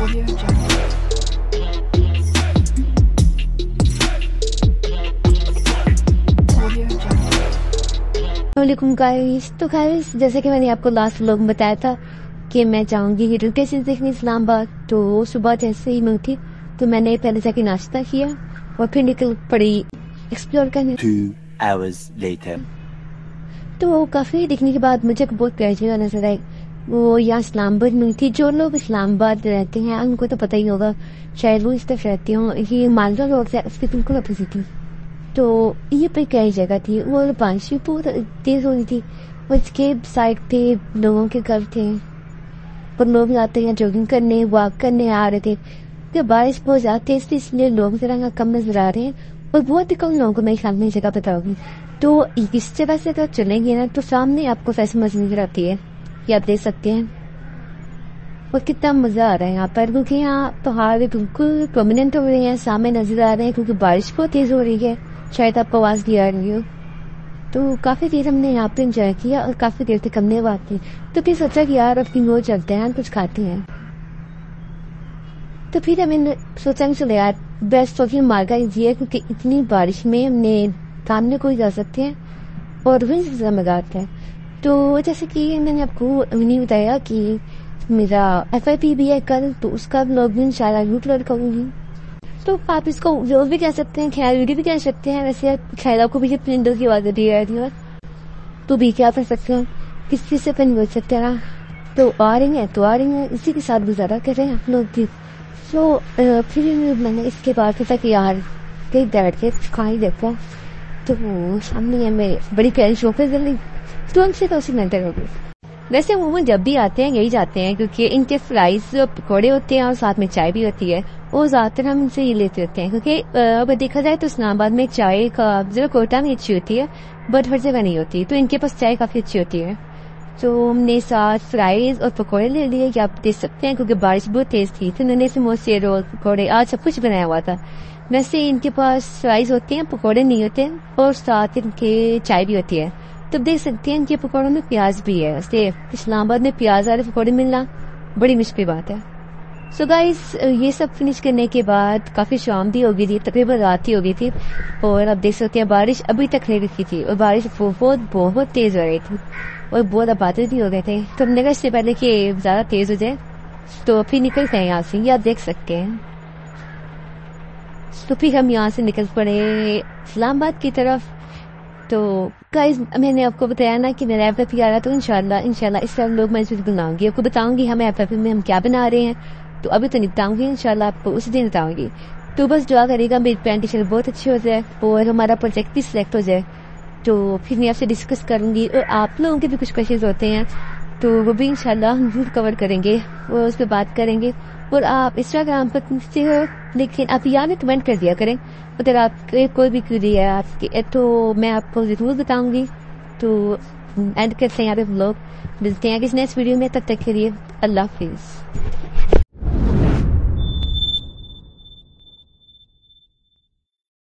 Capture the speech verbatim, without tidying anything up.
वालेकुम गाइस। तो गाइस जैसे कि मैंने आपको लास्ट व्लॉग में बताया था कि मैं जाऊंगी हिल स्टेशन देखने इस्लामाबाद, तो सुबह जैसे ही मैं उठी तो मैंने पहले जाके नाश्ता किया और फिर निकल पड़ी एक्सप्लोर करने। Two hours later. तो काफी देखने के बाद मुझे बहुत प्यारी जगह नजर आई। वो यहाँ इस्लामाबाद में थी। जो लोग इस्लामाबाद रहते हैं उनको तो पता ही होगा, शायद वो इस तरफ रहते हो। ये मालवा रोड से उसके बिल्कुल अपोजिट थी। तो ये पे कई जगह थी और बारिश भी बहुत तेज हो रही थी और इसके साइड पे लोगों के घर थे और लोग आते हैं जॉगिंग करने, वॉक करने आ रहे थे। तो बारिश बहुत ज्यादा तेज थी इसलिए लोग जरा कम नजर आ रहे हैं और बहुत ही कम लोगों को मेरे ख्याल में जगह पता होगी। तो इस जगह से तो चलेंगे ना तो सामने आपको फैशन मस्जिद नजर आती है, ये आप देख सकते हैं। और कितना मजा आ रहा है यहाँ पर, क्योंकि यहाँ पहाड़ भी बिल्कुल प्रोमिनेंट हो रहे हैं, सामने नजर आ रहे हैं क्योंकि बारिश बहुत तेज हो रही है। शायद आपको आवाज भी आ रही हो। तो काफी देर हमने यहाँ पे एंजॉय किया और काफी देर तक हमने बात की। तो फिर सोचा कि यार अब कहीं और चलते हैं, कुछ खाते हैं। तो फिर हमने सोचा कि चलो यार बेस्ट ऑफ मार्गा ये, क्योंकि इतनी बारिश में हमने सामने को ही जा सकते हैं और वही से मजा आता है। तो जैसे कि मैंने आपको नहीं बताया कि मेरा एफ आई पी भी है कल, तो उसका ब्लॉग भी इंशाल्लाह अपलोड करूंगी। तो आप इसको व्लॉग भी कह सकते हैं, ख्याल वीडियो भी कह सकते हैं। वैसे ख्याल को भी अपने अंदर की आवाज दी जा रही है तो भी क्या कर सकते हो, किसी से अपन बोल सकते हैं। तो आ रही है तो आ रही है, इसी के साथ गुजारा कर रहे हैं आप लोग भी। तो फिर मैंने इसके बाद सोचा कि यार कहीं बैठ के खाई देखो। तो सामने है मेरे बड़ी प्यारी शॉप है, तो हमसे तो उसी मेंटर हो गई। वैसे वो जब भी आते हैं यही जाते हैं क्योंकि इनके फ्राइज पकौड़े होते हैं और साथ में चाय भी होती है। वो ज्यादातर हम इनसे ये लेते होते हैं क्योंकि अब देखा जाए तो इस्लामाबाद में चाय का जरा कोटा में अच्छी होती है बट हर जगह नहीं होती, तो इनके पास चाय काफी अच्छी होती है। तो हमने साथ फ्राइज और पकौड़े ले लिए, कि आप देख सकते हैं क्योंकि बारिश बहुत तेज थी तो उन्होंने समोसे, रोल, पकौड़े आज सब कुछ बनाया हुआ था। वैसे इनके पास फ्राइज होते हैं, पकौड़े नहीं होते और साथ इनके चाय भी होती है। तो देख सकते हैं इनके पकौड़ों में प्याज भी है। वैसे इस्लामाबाद में प्याज वाले पकौड़े मिलना बड़ी मुश्किल बात है। सो so गाइस ये सब फिनिश करने के बाद काफी शाम भी हो गई थी, तकरीबन रात ही हो गई थी और आप देख सकते हैं बारिश अभी तक नहीं रुकी थी और बारिश बहुत बहुत तेज हो रही थी और बहुत बादल भी हो गए थे। तो हमने कहा इससे पहले कि ज्यादा तेज हो जाए तो फिर निकलते हैं यहाँ से, ये आप देख सकते हैं। तो फिर हम यहाँ से निकल पड़े इस्लामाबाद की तरफ। तो गाइस मैंने आपको बताया ना कि मेरा एफ एफ आ रहा, तो इंशाल्लाह इंशाल्लाह इस तरह लोग मैं बनाऊंगी, आपको बताऊंगी हमें एफ एफ में हम क्या बना रहे हैं। तो अभी तो नहीं बताऊंगी, इंशाल्लाह आपको उसी दिन बताऊंगी। तो बस दुआ करेगा मेरी पैंट टी शर्ट बहुत अच्छी हो जाए और हमारा प्रोजेक्ट भी सिलेक्ट हो जाए। तो फिर मैं आपसे डिस्कस करूंगी और आप लोगों के भी कुछ क्वेश्चन होते हैं तो वो भी इंशाल्लाह हम जरूर कवर करेंगे और उस पर बात करेंगे। और आप इंस्टाग्राम पर पूछते हो लेकिन आप यहाँ में कमेंट कर दिया करें, अगर आप कोई भी क्वेरी है आपकी तो मैं आपको जरूर बताऊंगी। तो एंड करते हैं यहाँ पे व्लॉग, मिलते हैं किसी नेक्स्ट वीडियो में, तब तक के लिए अल्लाह हाफिज।